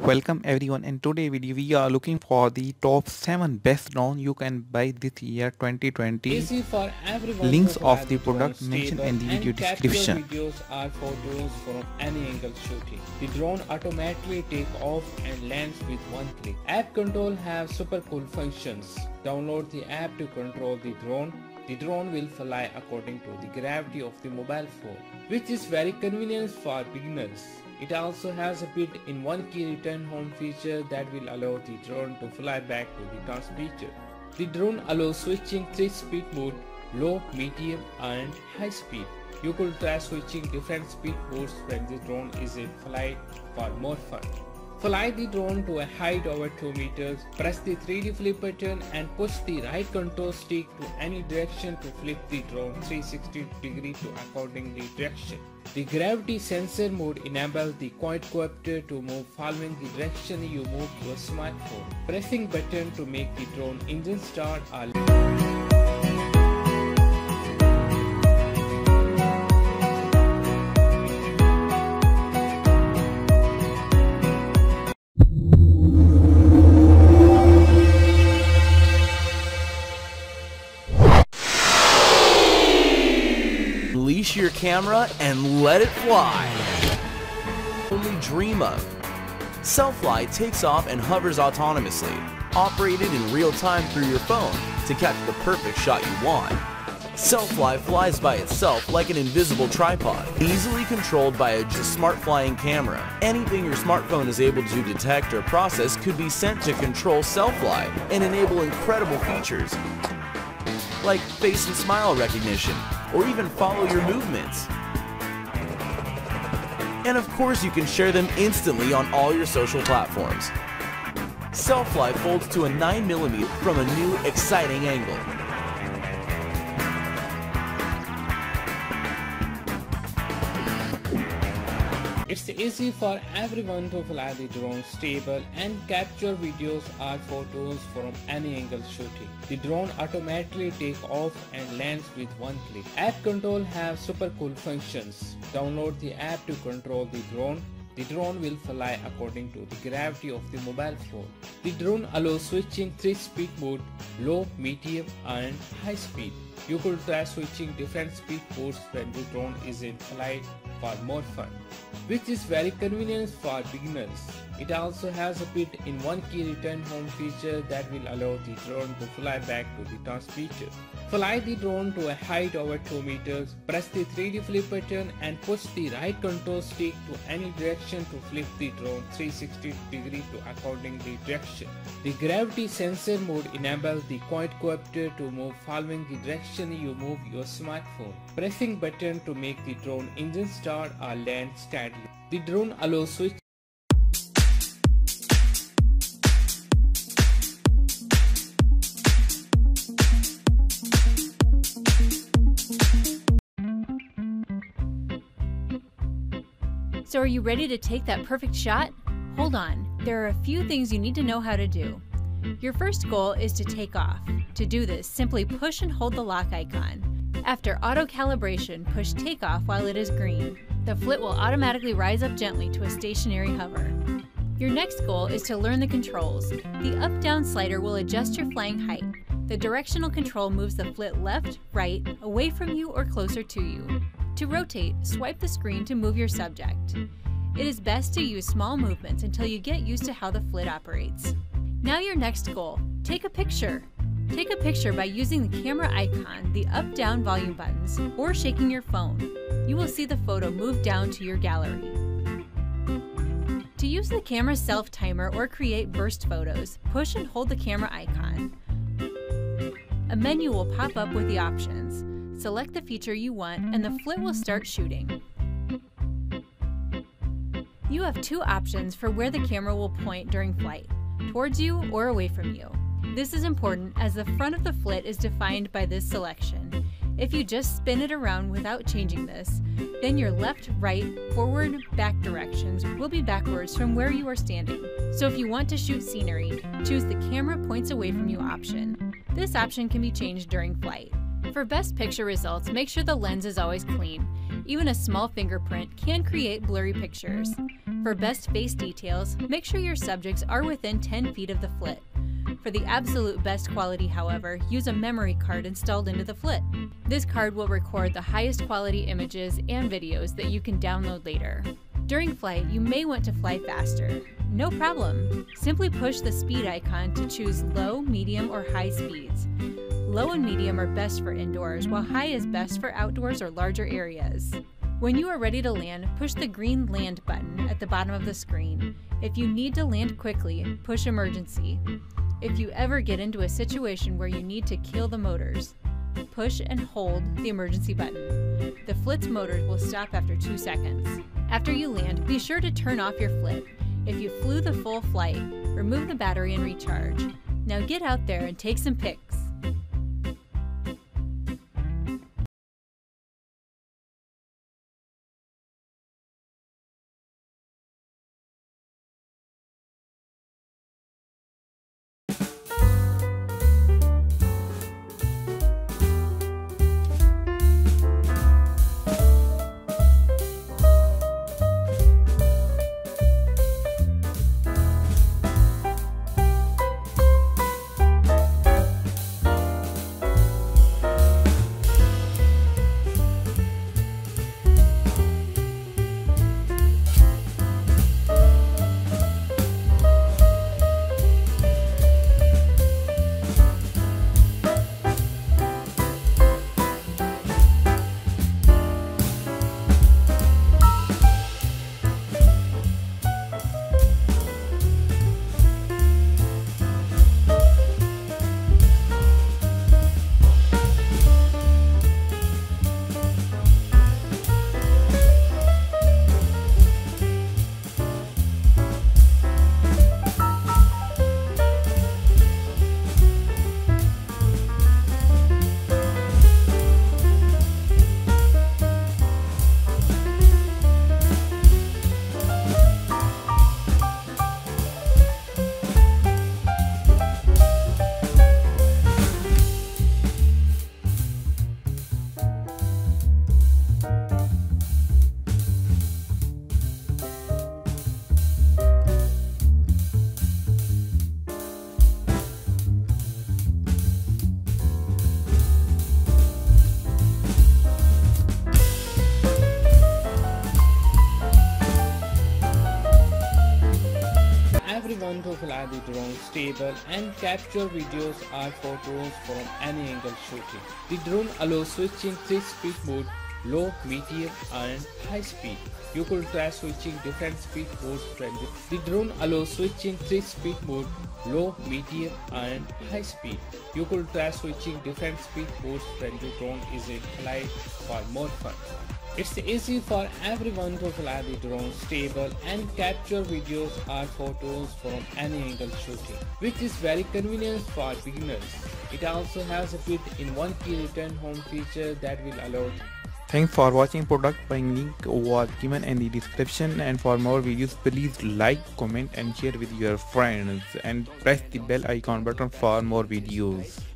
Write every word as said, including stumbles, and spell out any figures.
Welcome everyone. In today's video we are looking for the top seven best drone you can buy this year twenty twenty. Easy for everyone. Links to of the have product drone mentioned stable in the video and capture description. videos or photos from any angle shooting. The drone automatically take off and lands with one click. App control have super cool functions. Download the app to control the drone. The drone will fly according to the gravity of the mobile phone, which is very convenient for beginners. It also has a built-in one-key return home feature that will allow the drone to fly back to the transmitter. The drone allows switching three-speed mode: low, medium, and high speed. You could try switching different speed modes when the drone is in flight for more fun. Fly the drone to a height over two meters, press the three D flip button and push the right control stick to any direction to flip the drone three hundred sixty degrees to accordingly direction. The gravity sensor mode enables the quadcopter to move following the direction you move your smartphone. Pressing button to make the drone engine start or Unleash your camera and let it fly. Only dream of. Self-Fly takes off and hovers autonomously, operated in real time through your phone to catch the perfect shot you want. Self-Fly flies by itself like an invisible tripod, easily controlled by a smart flying camera. Anything your smartphone is able to detect or process could be sent to control Self-Fly and enable incredible features like face and smile recognition, or even follow your movements. And of course you can share them instantly on all your social platforms. Self-Fly folds to a nine millimeter from a new, exciting angle. It's easy for everyone to fly the drone stable and capture videos or photos from any angle shooting. The drone automatically take off and lands with one click. App control have super cool functions. Download the app to control the drone. The drone will fly according to the gravity of the mobile phone. The drone allows switching three-speed mode: low, medium, and high speed. You could try switching different speed modes when the drone is in flight for more fun, which is very convenient for beginners. It also has a built-in one-key return home feature that will allow the drone to fly back to the transmitter. Fly the drone to a height over two meters, press the three D flip button and push the right control stick to any direction to flip the drone three hundred sixty degrees to accordingly direction. The gravity sensor mode enables the quadcopter to move following the direction you move your smartphone. Pressing button to make the drone engine start or land steadily. The drone allows switch So are you ready to take that perfect shot? Hold on, there are a few things you need to know how to do. Your first goal is to take off. To do this, simply push and hold the lock icon. After auto calibration, push takeoff while it is green. The flit will automatically rise up gently to a stationary hover. Your next goal is to learn the controls. The up-down slider will adjust your flying height. The directional control moves the flit left, right, away from you, or closer to you. To rotate, swipe the screen to move your subject. It is best to use small movements until you get used to how the flit operates. Now your next goal, take a picture. Take a picture by using the camera icon, the up-down volume buttons, or shaking your phone. You will see the photo move down to your gallery. To use the camera self-timer or create burst photos, push and hold the camera icon. A menu will pop up with the options. Select the feature you want and the flit will start shooting. You have two options for where the camera will point during flight, towards you or away from you. This is important as the front of the flit is defined by this selection. If you just spin it around without changing this, then your left, right, forward, back directions will be backwards from where you are standing. So if you want to shoot scenery, choose the camera points away from you option. This option can be changed during flight. For best picture results, make sure the lens is always clean. Even a small fingerprint can create blurry pictures. For best face details, make sure your subjects are within ten feet of the flit. For the absolute best quality, however, use a memory card installed into the flit. This card will record the highest quality images and videos that you can download later. During flight, you may want to fly faster. No problem. Simply push the speed icon to choose low, medium, or high speeds. Low and medium are best for indoors, while high is best for outdoors or larger areas. When you are ready to land, push the green land button at the bottom of the screen. If you need to land quickly, push emergency. If you ever get into a situation where you need to kill the motors, push and hold the emergency button. The flit's motors will stop after two seconds. After you land, be sure to turn off your flit. If you flew the full flight, remove the battery and recharge. Now get out there and take some pics. Everyone to fly the drone stable and capture videos or photos from any angle shooting. The drone allows switching three speed mode: low, medium and high speed. You could try switching different speed modes when the, the drone allows switching three speed mode: low, medium and high speed. You could try switching different speed modes when the drone is in flight for more fun. It's easy for everyone to fly the drone stable and capture videos or photos from any angle shooting, which is very convenient for beginners. It also has a built-in one key return home feature that will allow. Thanks for watching. Product buying link was given in the description, and for more videos please like, comment and share with your friends and press the bell icon button for more videos.